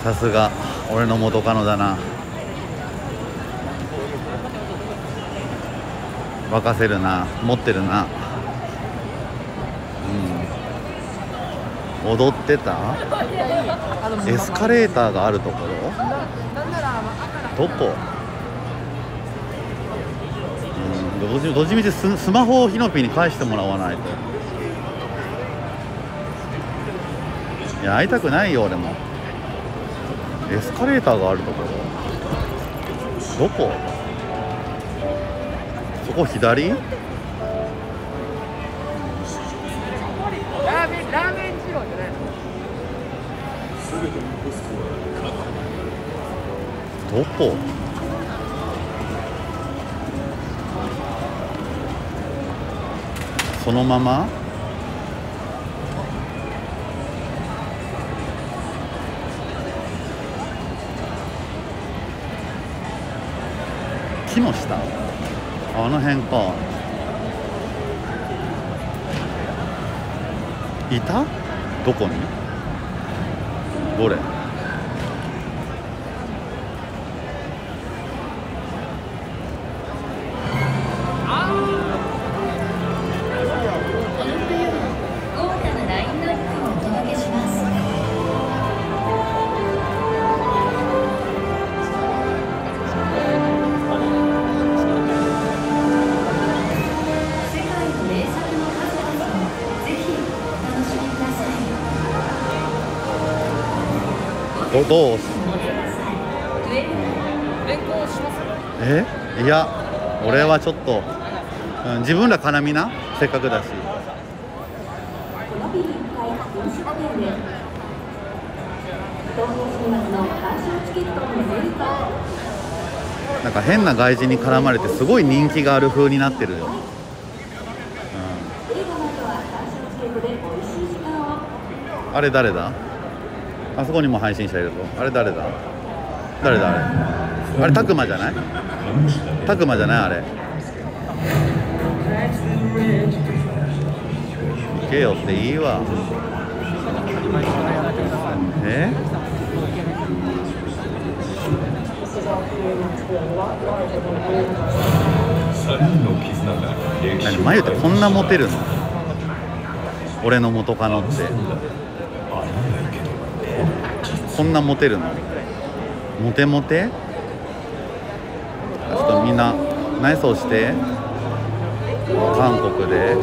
さすが俺の元カノだな。沸かせるな、持ってるな。踊ってたエスカレーターがあるところどこ？どっちみちスマホをヒノピに返してもらわないと。いや会いたくないよ俺も。エスカレーターがあるところどこ？そこ左？ ラーメン二郎じゃないの？ どこ？そのまま？木の下？あの辺か。いた？どこに？どれ？どう？いや俺はちょっと、自分ら絡みな、せっかくだし。なんか変な外人に絡まれてすごい人気がある風になってるよ。あれ誰だ？あそこにも配信者いるぞ。あれ誰だ？誰だあれ？あれタクマじゃない？タクマじゃないあれ？行けよっていいわ。何眉ってこんなモテるの？俺の元カノってこんなモテるの？モテモテ？ちょっとみんな内装して韓国で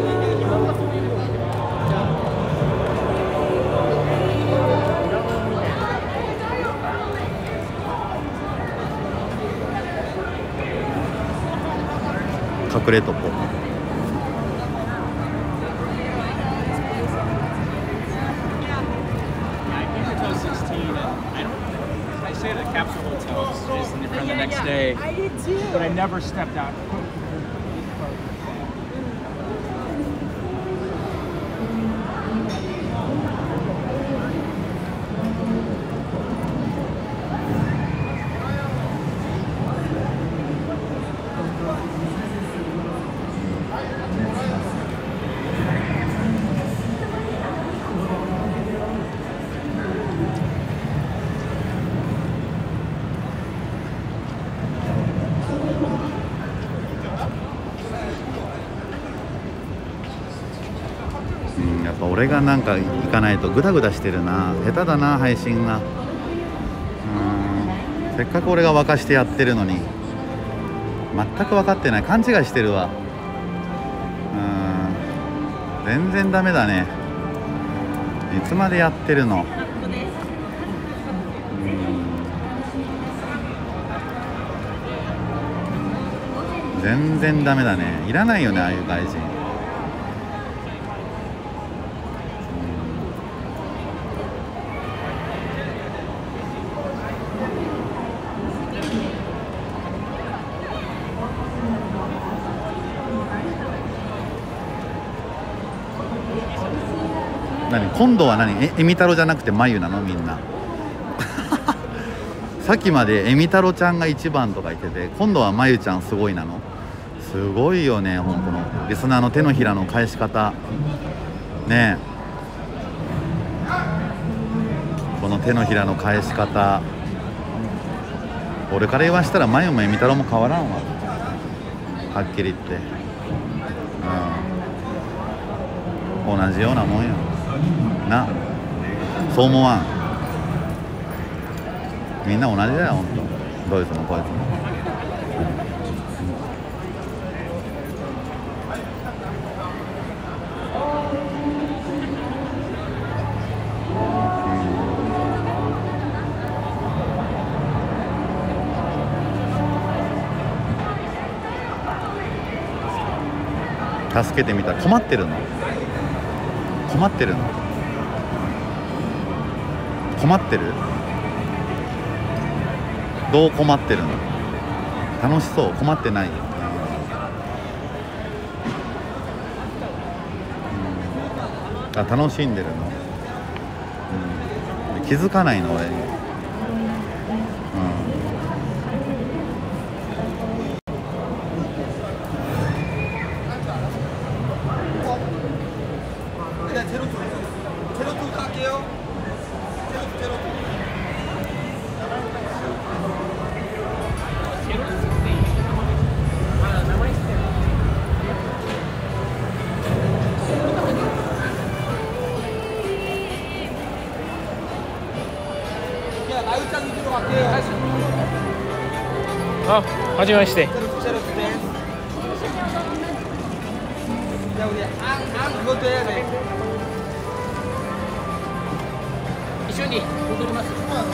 隠れとこ。 I did too. But I never stepped out. やっぱ俺がなんか行かないとグダグダしてるな。下手だな配信が。せっかく俺が沸かしてやってるのに全く分かってない。勘違いしてるわ。全然ダメだね。いつまでやってるの？全然ダメだね。いらないよねああいう外人。今度は何？エミタロじゃなくてマユなのみんな。さっきまでエミタロちゃんが一番とか言ってて、今度はマユちゃんすごいなの？すごいよね。本当のリスナーの手のひらの返し方ねえ。ここの手のひらの返し方、俺から言わしたら眉もみ太郎も変わらんわ、はっきり言って、同じようなもんやな。そう思わん？みんな同じだよ、ほんと。どいつもこいつも。助けてみたら困ってるの？困ってるの？困ってる？どう困ってるの？楽しそう？困ってない？あ、楽しんでるの？気づかないの俺に。 あ、はじめまして。 じゃあ우리 앙 그것도 해야 돼. 一緒に踊ります。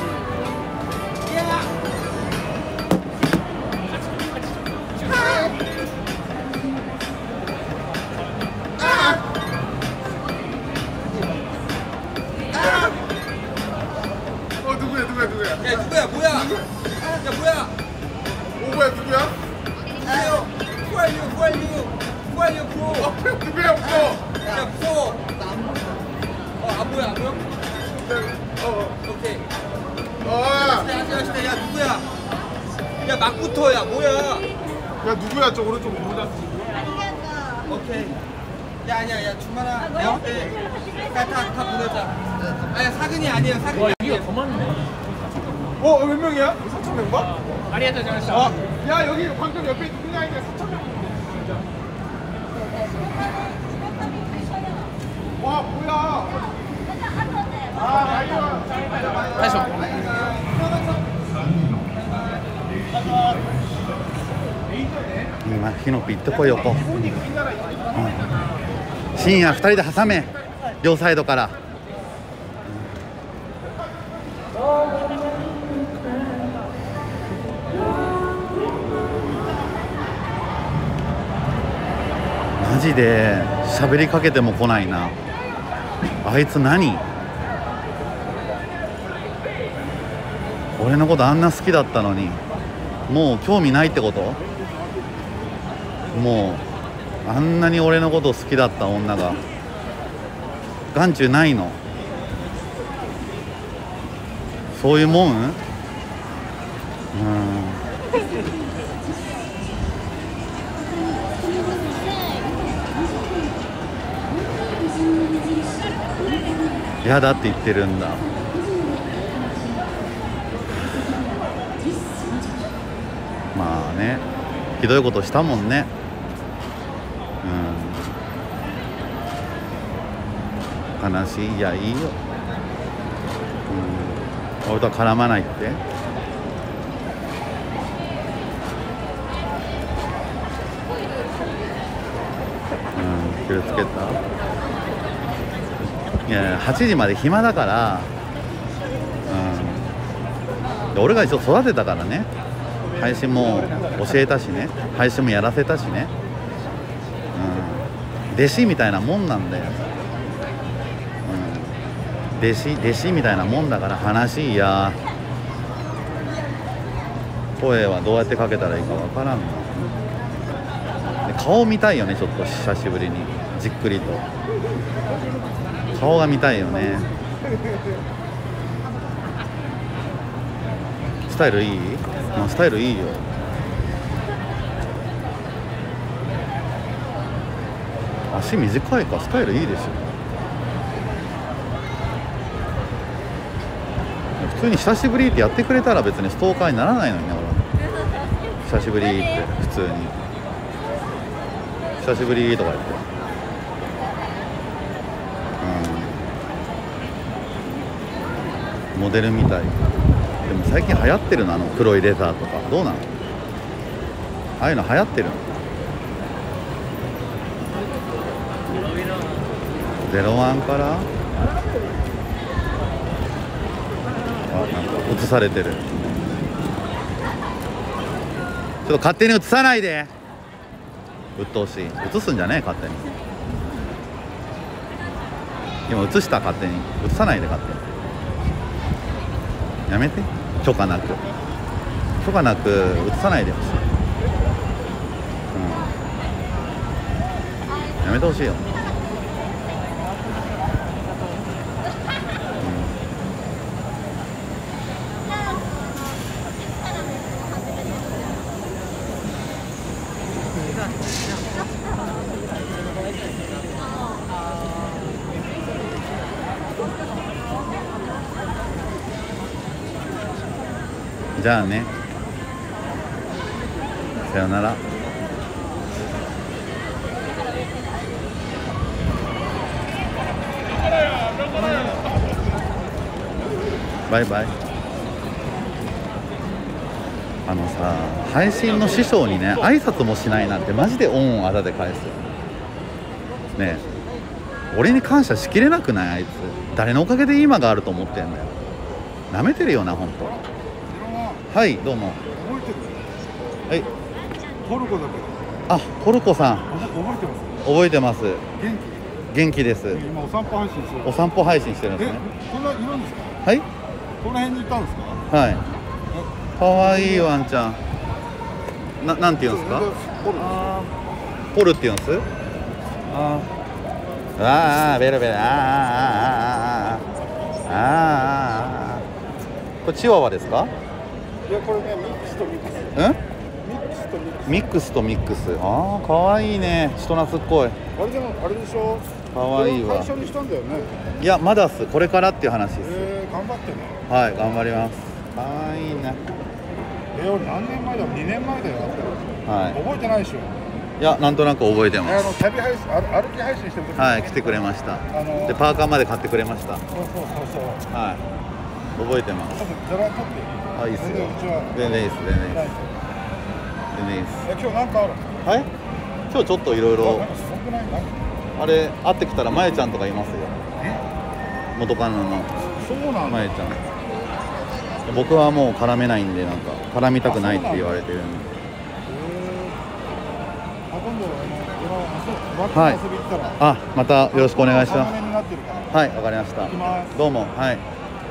누구야? 야 누구야? 뭐야? 야 뭐야? 뭐야 누구야? Who are you? Pro? 누구야 뭐? 야 Pro. 안 보여? 오케이. 야 누구야? 야 막부터야 뭐야? 야 누구야 저 오른쪽 모자 오케이. 야 아니야 주만아 내가 볼때 다 보내자. 아니야 사근이 아니에요 사근이 와, 아니에요. 여기가 더 많네. 몇 명이야? 4,000명인가? 아리가또 고자이마시타. 야 여기 방금 옆에 누구냐 했는데 4,000명 와 뭐야 아이고 다시. 今ヒノピ行ってこいよ、こ深夜2人で挟め、両サイドから。マジで喋りかけても来ないな。あいつ何？俺のことあんな好きだったのにもう興味ないってこと？もうあんなに俺のこと好きだった女が眼中ないの？そういうもん？嫌だって言ってるんだ。まあね、ひどいことしたもんね。悲しい。いやいいよ、俺とは絡まないって。気をつけた。いや8時まで暇だから、俺が一応育てたからね。配信も教えたしね、配信もやらせたしね、弟子みたいなもんなんだよ、弟子みたいなもんだから話いや声はどうやってかけたらいいかわからんの。顔見たいよね、ちょっと久しぶりにじっくりと顔が見たいよね。スタイルいい？スタイルいいよ。足短いか、スタイルいいですよ。 普通に久しぶりってやってくれたら別にストーカーにならないのにね俺。久しぶりって普通に久しぶりとか言って、モデルみたい。でも最近流行ってるの黒いレザーとかどうなの？ああいうの流行ってるの？01からなんか映されてる。ちょっと勝手に映さないで。鬱陶しい。映すんじゃねえ勝手に。今映した勝手に。映さないで勝手に。やめて。許可なく映さないでほしい。やめてほしいよ。じゃあね、さよなら。バイバイ。さ、配信の師匠にね挨拶もしないなんてマジで恩をあだで返すよね。俺に感謝しきれなくない？あいつ誰のおかげで今があると思ってんだよ。なめてるよな本当。はい、どうも。 覚えてる？ はい。 トルコだけど。 あ、トルコさん。 覚えてます？ 覚えてます。 元気？ 元気です。 今お散歩配信してる。 お散歩配信してるんですね。 こんないるんですか？ はい。 この辺にいたんですか？ はい。可愛いワンちゃん。なんて言うんですか？ポルって言うんです？ベルベル。これチワワですか？ いや、これね、ミックスとミックス。 ミックスとミックス。ああ、可愛いね。人懐っこい。 あれでもあれでしょ。 可愛いわ。 最初にしたんだよね。 いや、まだっす。これからっていう話です。 頑張ってね。 はい、頑張ります。可愛いね。 俺何年前だろう？ 2 年前だよ。 はい。 覚えてないでしょ。 いや、なんとなく覚えてます。 旅配信、歩き配信してる時。 はい、来てくれました。で、パーカーまで買ってくれました。 そう。 はい。覚えてます。 ちょっとざらっとっていい？ あ、いいっすよ。全然いいっす。全然いいっす。 今日なんかある？ はい。今日ちょっといろいろ。 すごくない？ あれ、会ってきたらまゆちゃんとかいますよ。元カノの。 そうなんだ。 まゆちゃん。僕はもう絡めないんで、なんか絡みたくないって言われてるんで。はい。あ、またよろしくお願いします。はい、わかりました。どうも。はい。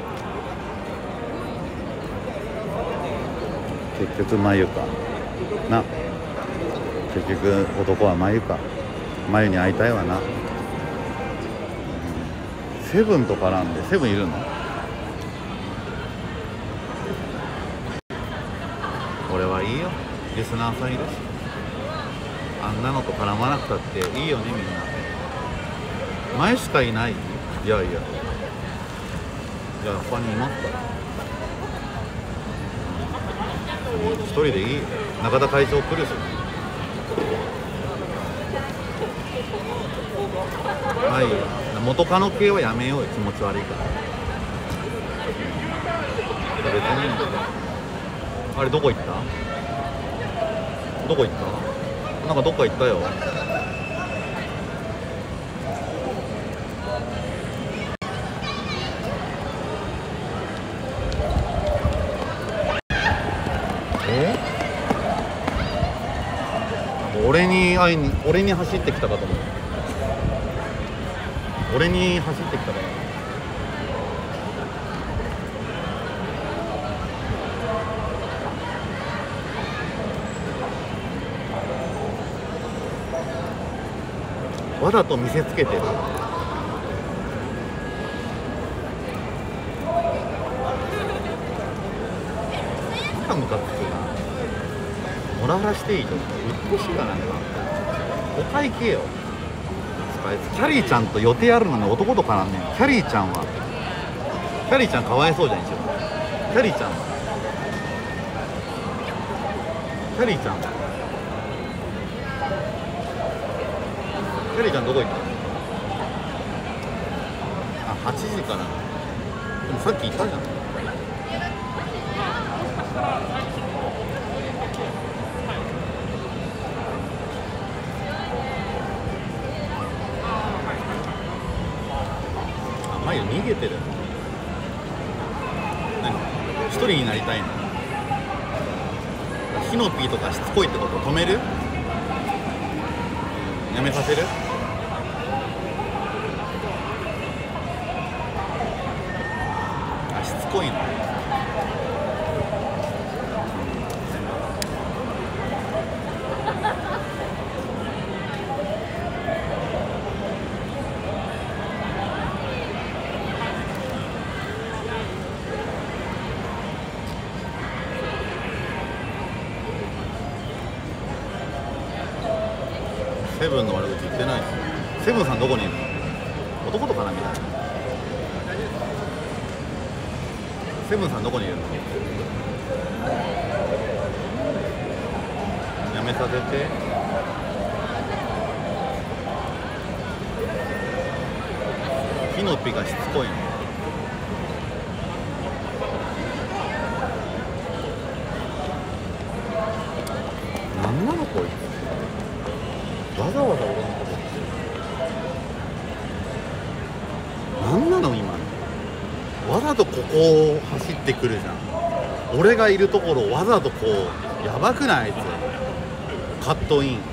結局眉かな。結局男は眉か。眉に会いたいわな。セブンと絡んで。セブンいるの？俺はいいよ。リスナーさんいるし。あんなのと絡まなくたっていいよね、みんな。前しかいない。いやいや、他にいますから。一人でいい。中田会長来るし。はい、元カノ系はやめようよ。気持ち悪いから。別にあれどこ行った？どこ行った？なんかどっか行ったよ。俺に会いに、俺に走ってきたかと思う。俺に走ってきたから。わざと見せつけてる。なんかムカつくな。モラハラしていいと。うっとしいかなんか。お会計よ。キャリーちゃんと予定あるのに男と絡んねん。キャリーちゃんかわいそうじゃん一応。 キャリーちゃんキャリーちゃんキャリーちゃんどこ行った？あ、8時から。でもさっき言ったじゃん。あ、前逃げてる。何？一人になりたいの？ヒノピーとかしつこいってこと？止める？やめさせる？あ、しつこいの。セブンの悪口言ってないですよ。セブンさんどこにいるの？男と絡みたい。セブンさんどこにいるの？やめさせて。ヒノピがしつこいの。なんなのこいつ。わざわざ俺のことなんなの今の。わざとここを走ってくるじゃん。俺がいるところをわざとこう。やばくない？あいつカットインう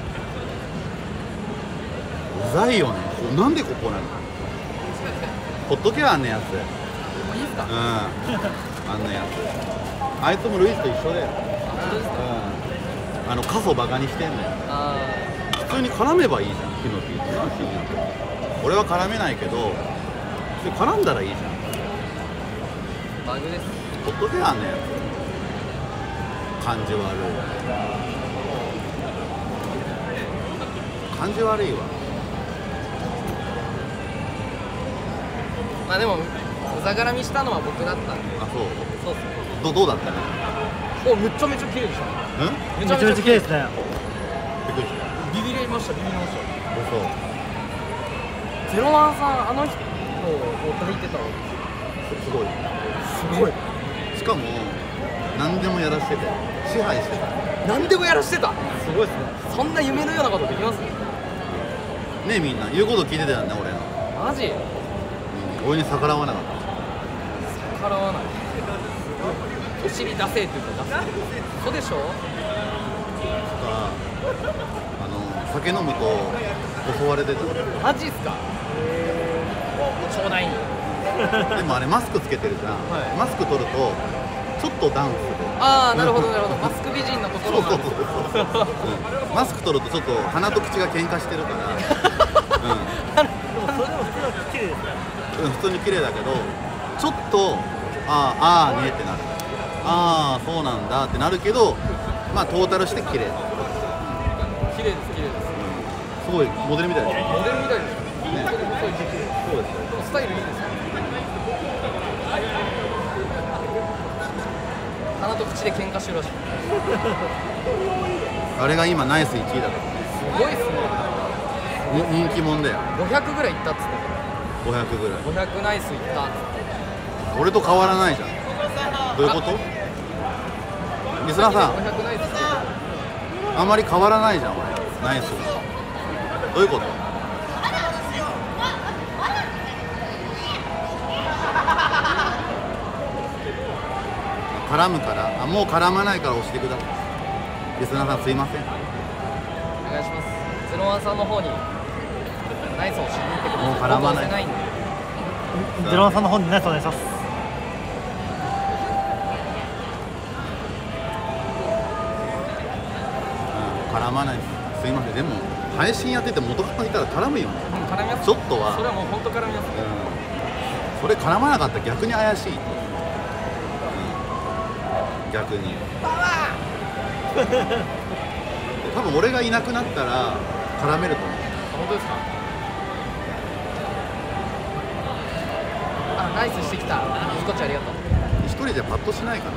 ざいよね。なんでここなの？ほっとけよあんなやつ。 いいですか？ うん、あんなやつ。あいつもルイスと一緒だよ。うん、過疎バカにしてんのよ。普通に絡めばいいじゃん、ヒノピーってな。俺は絡めないけど、普通に絡んだらいいじゃん。 バグです。 ほっとけよあんなやつ。感じ悪い。感じ悪いわ。 まあでもうざがらみしたのは僕だったんで。 あ、そう。 そうっす。 どうだったね。 お、めちゃめちゃ綺麗でしょ。 うん？ めちゃめちゃ綺麗ですね。 びっくりした。 ビビりました、ビビりました。 そう。 ゼロワンさん、あの人を抱いてたわ。 すごい。 すごい。 しかも何でもやらせてて、支配してた。 何でもやらしてた。すごいですね。そんな夢のようなことできます？ ねえ、みんな言うこと聞いてたよね、俺の。 マジ？ 俺に逆らわなかった。 逆らわない。お尻出せって言ったら出せ。そうでしょ？ 酒飲むと襲われてた。 マジっすか？ちょうだいに。 でもあれマスクつけてるじゃん、はい、マスク取るとちょっとダンスで。 ああ、なるほどなるほど。マスク美人のところなんです。 そうマスク取るとちょっと鼻と口が喧嘩してるから、でもそれでも普通は綺麗ですね。普通に綺麗だけどちょっとああねってなる。ああそうなんだってなるけど、まあトータルして綺麗。 綺麗です、綺麗です。 すごいモデルみたいです。 モデルみたいです。 ね、そうですよ。 スタイルいいですね。鼻と口で喧嘩してるらしい。 あれが今ナイス1位だから。 すごいっすね。 人気者だよ。 500ぐらいいったっつって。 500ぐらい。 500ナイスいったっつって。 俺と変わらないじゃん。どういうこと？リスナーさん、 500ナイスってあんまり変わらないじゃん俺。ナイスが。どういうこと？絡むから、もう絡まないから押してください。リスナーさんすいません。 お願いします。ゼロワンさんの方にナイスをしに行ってください。 もう絡まない。 ゼロワンさんの方にナイスお願いします。 絡まないです。すいません。でも配信やってて元カノいたら絡むよね。 絡みます。 ちょっとは。 それはもう本当絡みます。 それ絡まなかったら逆に怪しい。逆に多分俺がいなくなったら絡めると思う。 本当ですか？ナイスしてきた。スコッチありがとう。 一人じゃパッとしないから、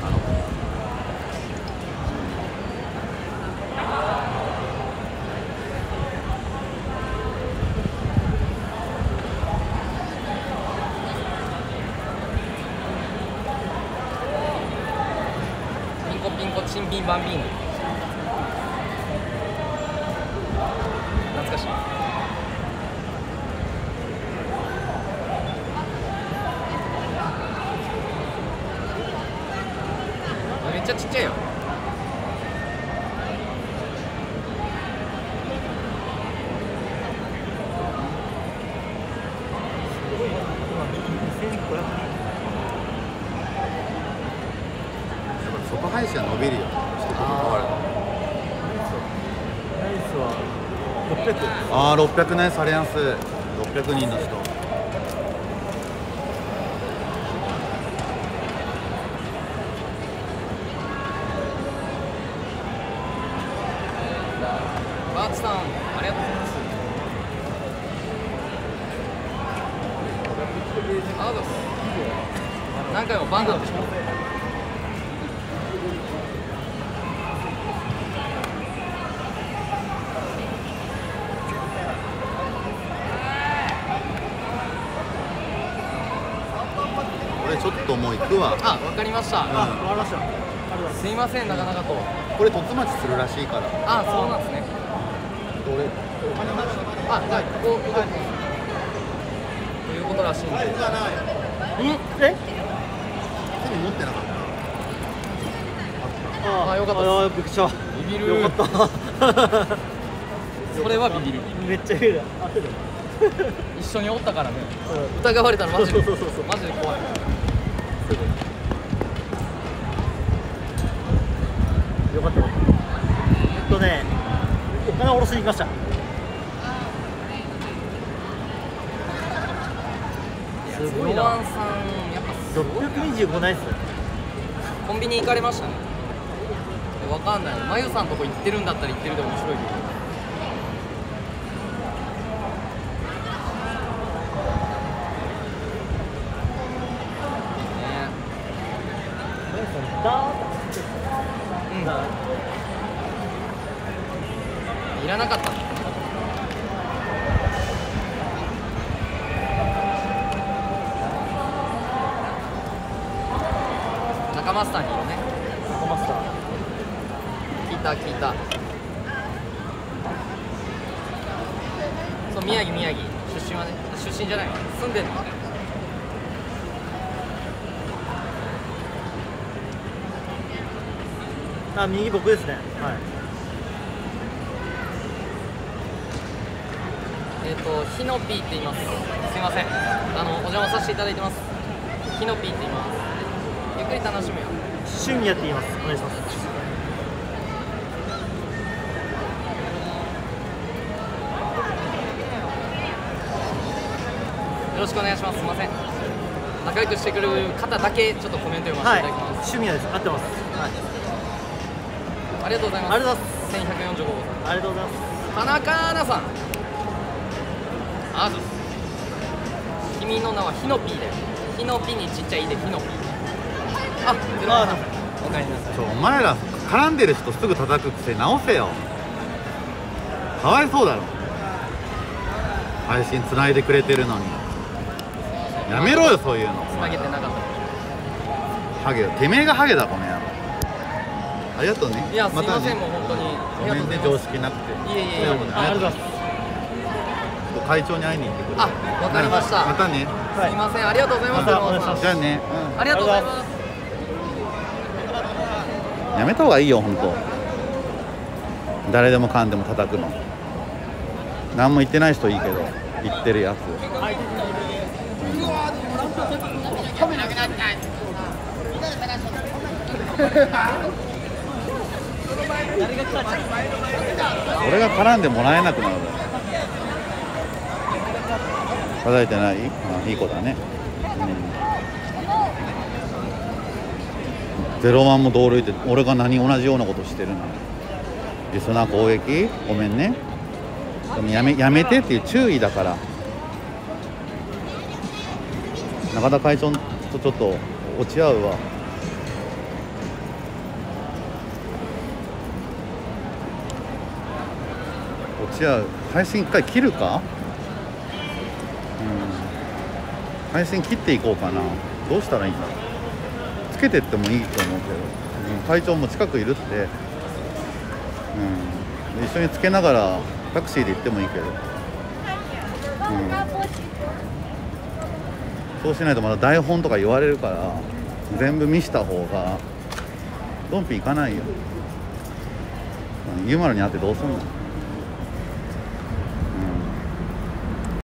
ピンコピンコチンビンバンビン。懐かしい。めっちゃちっちゃいよ。 外配信は伸びるよ。 ナイスは600。 ああ600ね、されやす600人の人。 バーツさん、ありがとうございます。ありがとうございます。何回もバンなんでしょ。 俺ちょっともう行くわ。 あ、わかりました。 わかりました。ありがとうございます。 すいません、なかなかと。 これ凸町するらしいから。 あ、そうなんですね。 俺あ、じゃあここということらしいんで。 え？ 手に持ってなかった。 あ、よかったです。 あ、びっくりした。 ビビる。 よかった。 それはビビる。 めっちゃビビる。焦る。 一緒におったからね。疑われたらマジでそうマジで怖い。 よかった。お金を下ろしに行きました。すごいな。 ロアンさん、やっぱすごいな。 625ないっすね。 コンビニ行かれましたね。わかんない。まゆさんとこ行ってるんだったら行ってるで面白いけど。いらなかったの。中マスターにいるね。 中マスター。 聞いた聞いた。そう、宮城出身はね、出身じゃないわ、住んでんの。 あ、右僕ですね。はい。 ヒノピーって言います。すいません。お邪魔させていただいてます。ヒノピーって言います。ゆっくり楽しむよ。 趣味やって言います。お願いします。 よろしくお願いします。すいません。仲良くしてくれる方だけちょっとコメント読ませていただきます。 趣味はです。合ってます。 はい。ありがとうございます。 ありがとうございます。 1145号さん。 ありがとうございます。 田中アナさん。あず。君の名はヒノピーだよ。ヒノピにちっちゃいでヒノピー。あ、ゼロさん。おかえりなさい。 お前ら絡んでる人すぐ叩く癖直せよ。かわいそうだろ。配信つないでくれてるのにやめろよ、そういうの。 つなげてなかった。 ハゲ、てめえがハゲだこの野郎。ありがとうね。 いや、すいません、 たね。 もう本当に。 ごめんね、常識なくて。 いえいえいえ。 ありがとうございます。会長に会いに行ってくれ。 あ、わかりました。 またね。 すいません、ありがとうございます。 またお願いします。 じゃあね。 ありがとうございます。 やめた方がいいよ、本当。誰でもかんでも叩くの。何も言ってない人いいけど、言ってるやつ。俺が絡んでもらえなくなる。叩いてない？あ、いい子だね。01も同類って、俺が同じようなことしてるの。リスナー攻撃？ごめんね。でもやめてっていう注意だから。中田会長とちょっと落ち合うわ。落ち合う。配信一回切るか。配信切っていこうかな。どうしたらいいんだろう。つけてってもいいと思うけど、会長も近くいるって、一緒につけながらタクシーで行ってもいいけど、そうしないとまだ台本とか言われるから全部見した方がドンピ行かないよ。ゆまるに会ってどうすんの。